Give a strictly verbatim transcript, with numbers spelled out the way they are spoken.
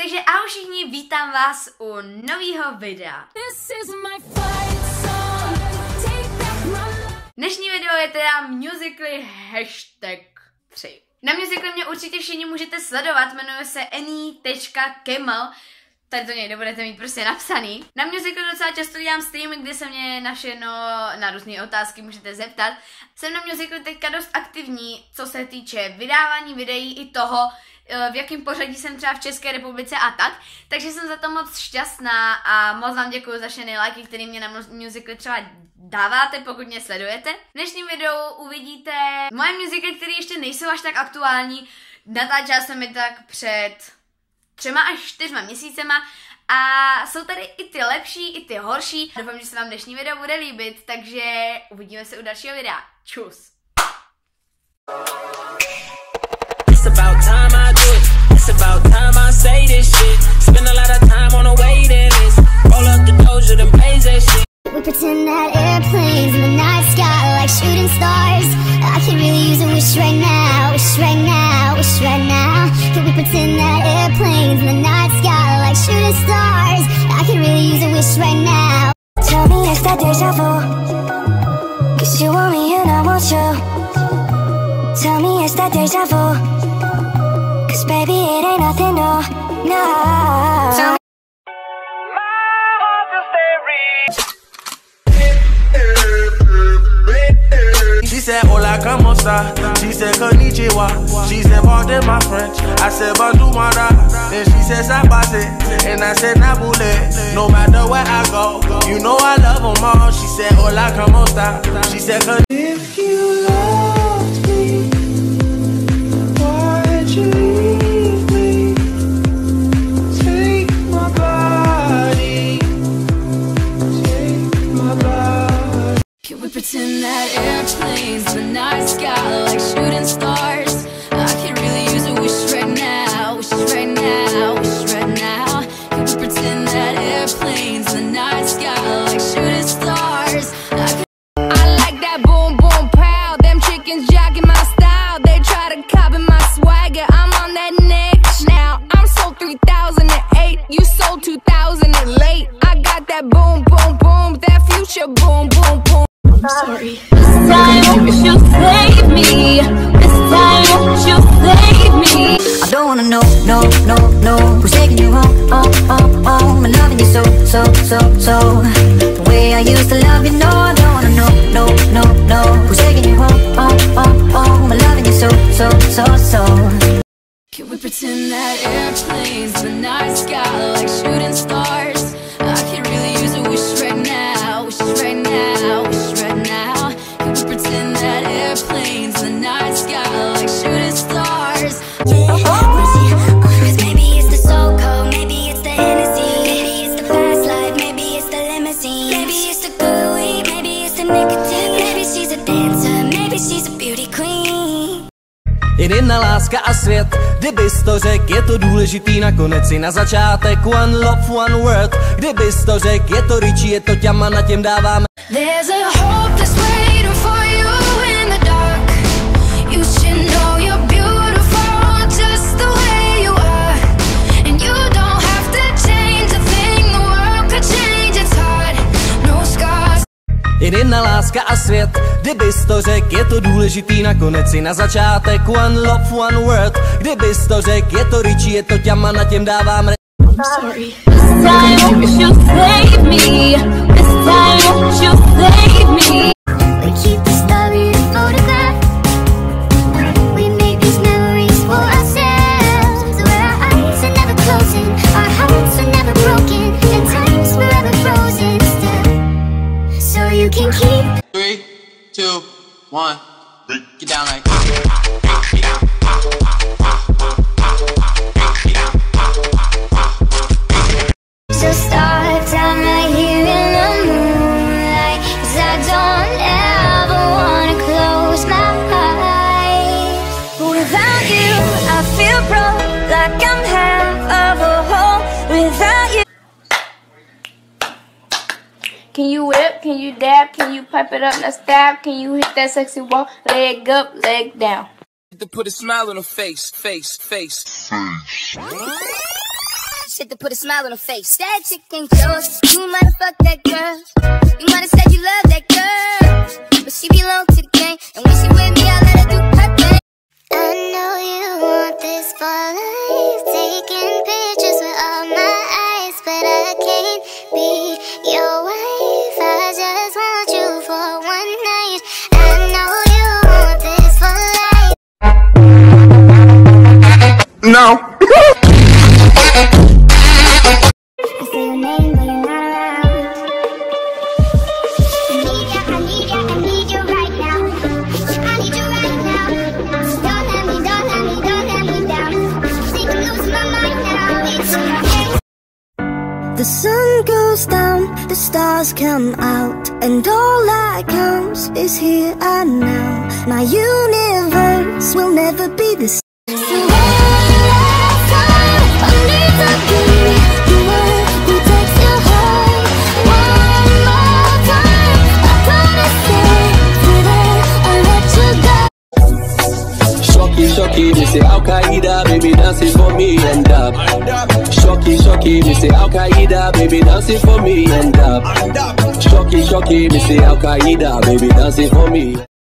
Takže ahoj všichni, vítám vás u nového videa. Dnešní video je teda Musical.ly hashtag tři. Na Musical.ly mě určitě všichni můžete sledovat, jmenuje se Annie tečka Camel. Tady to někde budete mít prostě napsaný. Na Musical.ly docela často dělám streamy, kde se mě na všechno, na různé otázky můžete zeptat. Jsem na Musical.ly teďka dost aktivní, co se týče vydávání videí i toho, v jakém pořadí jsem třeba v České republice a tak. Takže jsem za to moc šťastná a moc vám děkuji za všechny lajky, které mě na Musical.ly třeba dáváte, pokud mě sledujete. V dnešním videu uvidíte moje Musical.ly, které ještě nejsou až tak aktuální. Natáčela jsem je tak před třema až čtyřma měsícema a jsou tady i ty lepší, i ty horší. Doufám, že se vám dnešní video bude líbit, takže uvidíme se u dalšího videa. Čus! It's about time I do it. It's about time I say this shit. Spend a lot of time on a waiting list. Roll up the doja, then blaze that shit. We pretend that airplanes in the night sky like shooting stars. I could really use a wish right now, wish right now, wish right now. Can we pretend that airplanes in the night sky like shooting stars? I could really use a wish right now. Tell me it's that deja vu, 'cause you want me and I want you. Tell me it's that deja vu, 'cause baby it ain't nothing new, no. Tell me She said, hola, como esta? She said, konnichiwa. She said, pardon my French. I said, bonjour, mara. Then she said, sabate. And I said, nabule. No matter where I go, you know I love them all. She said, hola, como esta? She said, if you loved me, why'd you leave me? Take my body. Take my body. Can we pretend that airplanes in the night sky like shooting stars? I could really use a wish right now, wish right now, wish right now. Can we pretend that airplanes in the night sky like shooting stars? I, could I like that boom boom pow, them chickens jacking my style. They try to copy my swagger, I'm on that next now. I'm sold three thousand eight, you sold two thousand late. I got that boom boom boom, that future boom boom boom. Sorry. This time won't you save me? This time won't you save me? I don't wanna know, no, no, no. Who's taking you home, oh, oh, oh? I'm loving you so, so, so, so. The way I used to love you, no. I don't wanna know, no, no, no. Who's taking you home, oh, oh, oh? I'm loving you so, so, so, so. Can we pretend that airplanes in the night sky like shooting stars? I could really use a wish right now, wish right now, wish right now. Can we pretend that airplanes in the night sky like shooting stars? Maybe it's the soul code, maybe it's the Hennessy, maybe it's the fast life, maybe it's the limousine, maybe it's the good weed, maybe it's the nicotine, maybe she's a dancer, maybe she's a beauty queen. Jedna láska a svět, kdybys to řek, je to důležitý nakonec i na začátek. One love, one word, kdybys to řek, je to Richie, je to ťama, na těm dáváme. There's a hope that's waiting for you in the dark. You should know you're beautiful just the way you are. And you don't have to change a thing, the world could change, it's hard, no scars. Jedna láska a svět, kdybys to řek, je to důležitý nakonec i na začátek. One love, one word, kdybys to řek, je to Richie, je to ťama, na těm dáváme. Sorry. This time won't you save me? This time won't you save me? We keep the story to photograph. We make these memories for ourselves, where our eyes are never closing, our hearts are never broken, and time's forever frozen still. So you can keep. Three, two, one. Get down like. So start time right here in the moonlight, 'cause I don't ever wanna close my eyes. Without you, I feel broke, like I'm half of a whole. Without you. Can you whip? Can you dab? Can you pipe it up, now stab? Can you hit that sexy wall? Leg up, leg down. To put a smile on her face, face, face. shit to put a smile on her face. That chick ain't yours, you might have fucked that girl. You might have said you love that girl, but she belong to the game, and when she with me, I let her do her thing. I know you want this for life, taking pictures with all my eyes, but I can't be your wife. I just want you for one night. I know you want this for life. No. I say your name, but you're not around. I need ya, I need ya, I need you right now. I need you right now. So don't let me, don't let me, don't let me down. I think I'm losing my mind now. It's okay. The sun goes down, the stars come out, and all that counts is here and now. My universe will never be the same. So one last time, I need to be the one who takes your heart. One more time, I gotta stay till I let you go. Shocky, shocky, me say Al Qaeda, baby dancing for me and up. Shocky, shocky, me say Al Qaeda, baby dancing for me and up. Shocky, shocky, me say Al Qaeda, baby dancing for me.